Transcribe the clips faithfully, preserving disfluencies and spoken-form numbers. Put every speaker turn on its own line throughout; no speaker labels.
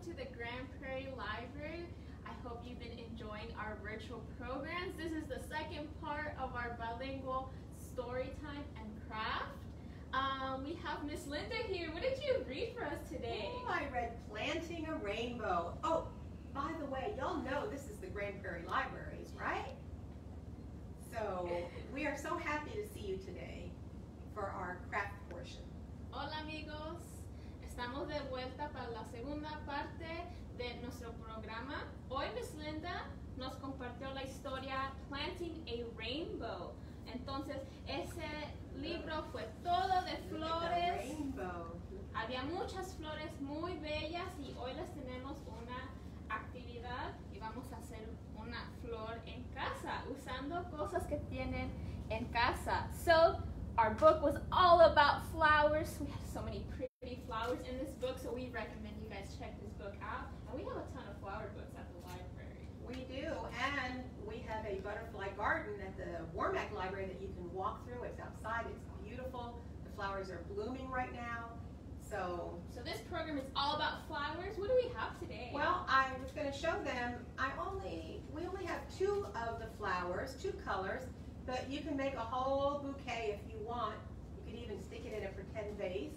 to the Grand Prairie Library. I hope you've been enjoying our virtual programs. This is the second part of our bilingual story time and craft. Um, we have Miss Linda here. What did you read for us today?
Oh, I read Planting a Rainbow. Oh, by the way, y'all know this is the Grand Prairie Library, right? So we are so happy to see you today for our craft portion.
Hola amigos, estamos de vuelta para la segunda parte de nuestro programa. Hoy Miss Linda nos compartió la historia Planting a Rainbow. Entonces ese libro fue todo de flores.
Rainbow.
Había muchas flores muy bellas y hoy les tenemos una actividad y vamos a hacer una flor en casa usando cosas que tienen en casa. So our book was all about flowers. We have so many pretty flowers in this book, so we recommend you guys check this book out. And we have a ton of flower books at the library.
We do, and we have a butterfly garden at the Warmack Library that you can walk through. It's outside, it's beautiful. The flowers are blooming right now. So,
so this program is all about flowers. What do we have today?
Well, I was going to show them, I only, we only have two of the flowers, two colors. But you can make a whole bouquet if you want. You could even stick it in a pretend vase.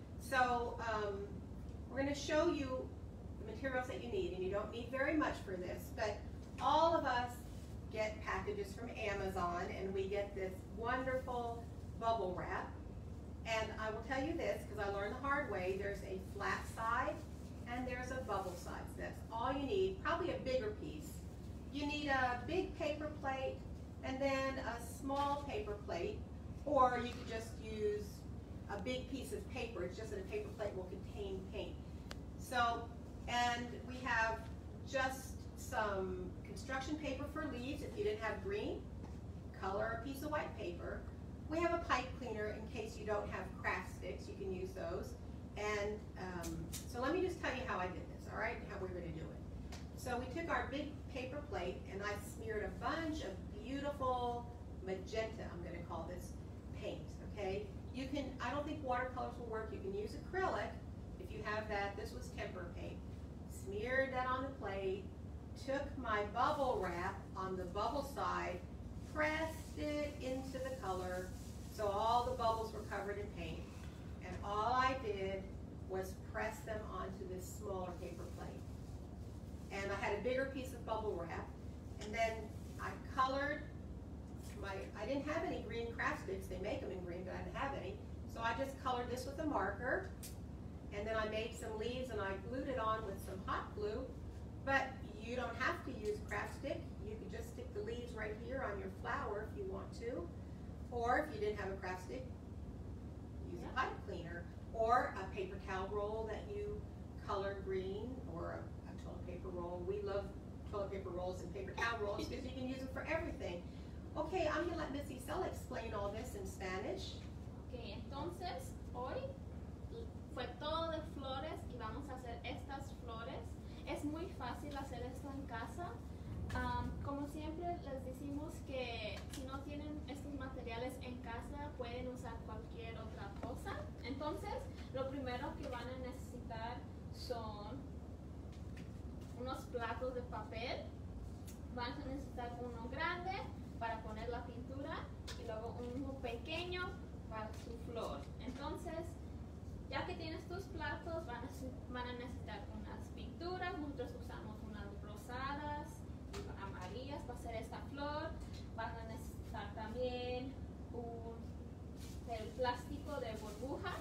So um, we're going to show you the materials that you need, and you don't need very much for this, but all of us get packages from Amazon, and we get this wonderful bubble wrap. And I will tell you this, because I learned the hard way, there's a flat side and there's a bubble side. So that's all you need, probably a bigger piece. You need a big paper plate, and then a small paper plate, or you could just use a big piece of paper. It's just that a paper plate will contain paint. So, and we have just some construction paper for leaves. If you didn't have green, color a piece of white paper. We have a pipe cleaner in case you don't have craft sticks. You can use those. And um, so let me just tell you how I did this, all right, how we're going to do it. So we took our big paper plate, and I smeared a bunch of beautiful magenta, I'm going to call this, paint, okay? You can, I don't think watercolors will work. You can use acrylic if you have that. This was tempera paint. Smeared that on the plate, took my bubble wrap on the bubble side, pressed it into the color so all the bubbles were covered in paint, and all I did was press them onto this smaller paper plate. And I had a bigger piece of bubble wrap, and then I colored my, I didn't have any green craft sticks. They make them in green, but I didn't have any. So I just colored this with a marker, and then I made some leaves and I glued it on with some hot glue. But you don't have to use craft stick. You could just stick the leaves right here on your flower if you want to. Or if you didn't have a craft stick, use a pipe cleaner. Or a paper towel roll that you color green, or a, a toilet paper roll. We love toilet paper rolls and paper towel rolls because you can use them for everything. Okay, I'm going to let Miss Isela explain all this in Spanish.
Okay, entonces hoy fue todo de flores y vamos a hacer estas flores. Es muy fácil hacer esto en casa. Um, como siempre les decimos que si no tienen estos materiales en casa pueden usar cualquier otra cosa. Entonces lo primero que van a necesitar son unos platos de papel. Van a necesitar uno grande para poner la pintura y luego uno pequeño para su flor. Entonces, ya que tienes tus platos, van a, van a necesitar unas pinturas. Nosotros usamos unas rosadas y amarillas para hacer esta flor. Van a necesitar también un, el plástico de burbujas.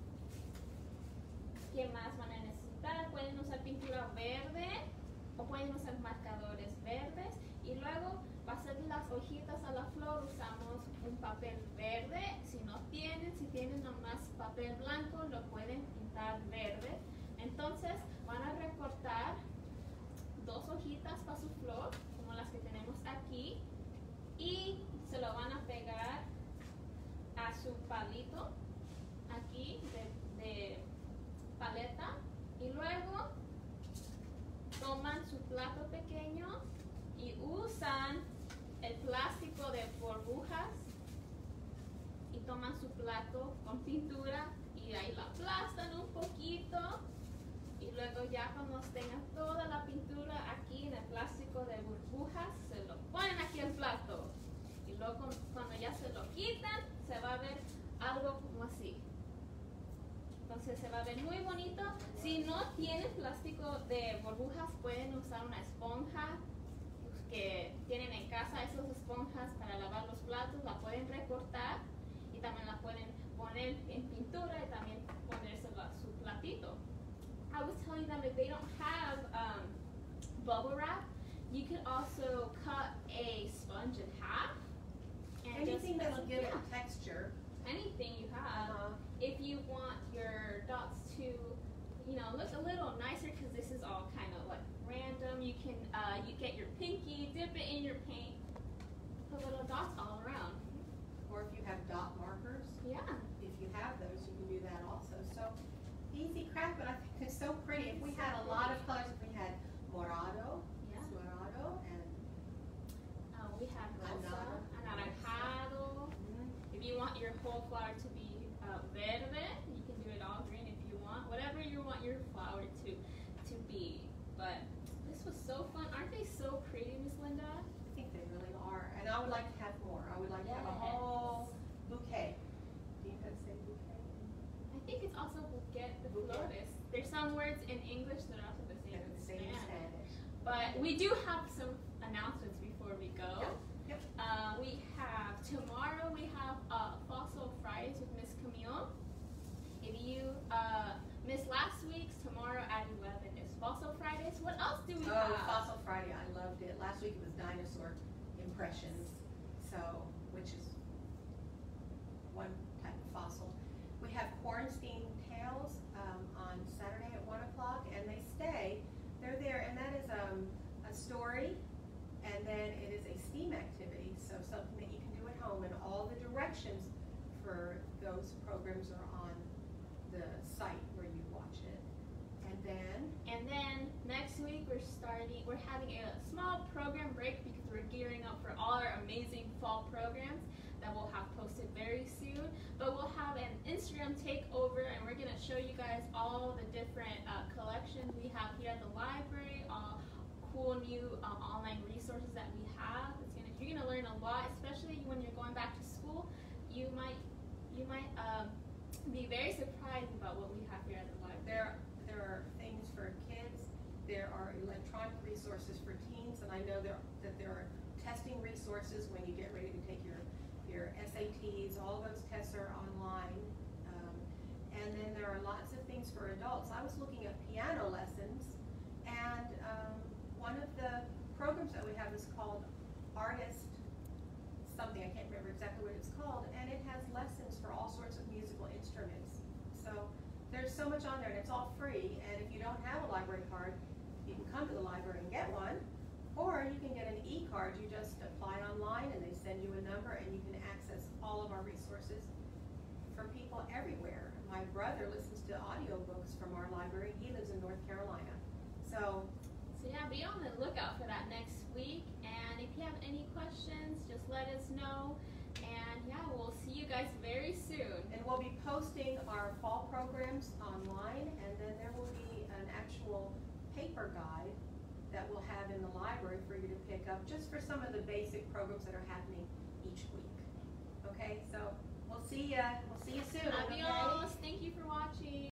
¿Qué más van a necesitar? Pueden usar pintura verde o pueden usar marcadores verdes. Y luego, para hacer las hojitas a la flor usamos un papel verde. Si no tienen, si tienen nomás papel blanco, lo pueden pintar verde. Entonces van a recortar dos hojitas para su flor, como las que tenemos aquí, y se lo van a pegar a su palito, aquí, de, de paleta. Y luego toman su plato pequeño y usan el plástico de burbujas y toman su plato con pintura y ahí la aplastan un poquito y luego ya cuando esté a ver algo como así. Entonces se va a ver muy bonito. Si no tienen plástico de burbujas, pueden usar una esponja que tienen en casa. Esas esponjas para lavar los platos la pueden recortar y también la pueden poner en pintura y también ponérsela a su platito. I was telling them if they don't have um, bubble wrap, you could also cut a sponge in half. And
Anything
just,
that'll give it
yeah,
texture.
anything you have.
Uh-huh.
If you want your dots to, you know, look a little nicer, because this is all kind of like random, you can uh, you get your pinky, dip it in your paint, put little dots all around.
Or if you have dot markers,
Yeah.
if you have those, you can do that also. So easy craft, but I think it's so pretty. If we had a lot of colors, if we had morado,
Yeah.
it's morado, and
Uh, we have rosa,
Anara-
anaranjado.
mm,
If you want your whole flower to be uh, verde, you can do it all green if you want. Whatever you want your flower to to be. But this was so fun. Aren't they so pretty, Miss Linda?
I think they really are. And I would like to have more. I would like to have a
Yes.
whole bouquet. Do you have to say bouquet?
I think it's also bouquet de
Bouquet.
flores. There's some words in English that are also the same
Yeah,
in
the same in
Spanish.
Spanish.
But we do have some announcements before we go.
Yep.
Uh, we have tomorrow. We have uh, Fossil Fridays with Miss Camille. If you uh, missed last week's, tomorrow at eleven is Fossil Fridays. What else do we
Oh,
have?
Fossil Friday, I loved it. Last week it was dinosaur impressions, so, which is one type of fossil. We have Quarantine Tales um, on Saturday at one o'clock, and they stay. They're there, and that is um, a story, and then it is a STEAM activity, so something that you can do at home, and all the directions for those programs are on the site where you watch it. And then
And then next week we're starting, we're having a small program break because we're gearing up for all our amazing fall programs that we'll have posted very soon. But we'll have an Instagram takeover and we're gonna show you guys all the different uh, collections we have here at the library, all cool new um, online resources that we have. It's gonna, you're gonna learn a lot, especially when you're going back to school. You might, you might um, be very surprised about what we have here at the library.
There, there are things for kids, there are electronic resources for teens, and I know there, that there are testing resources when you get ready to take your, your S A Ts, all those tests are online. Um, and then there are lots of things for adults. I was looking at piano lessons, and um, one of the programs that we have is called Artist something, I can't remember exactly what it's called, and it has lessons for all sorts of musical instruments. So there's so much on there, and it's all free, and if you don't have a library card, you can come to the library and get one, or you can get an e-card. You just apply online, and they send you a number, and you can access all of our resources for people everywhere. My brother listens to audiobooks from our library. He lives in North Carolina. So
So yeah, be on the lookout for that next week. And if you have any questions, just let us know. And yeah, we'll see you guys very soon.
And we'll be posting our fall programs online, and then there will be an actual paper guide that we'll have in the library for you to pick up, just for some of the basic programs that are happening each week. Okay, so we'll see ya. We'll see you soon. Okay?
Adios. Thank you for watching.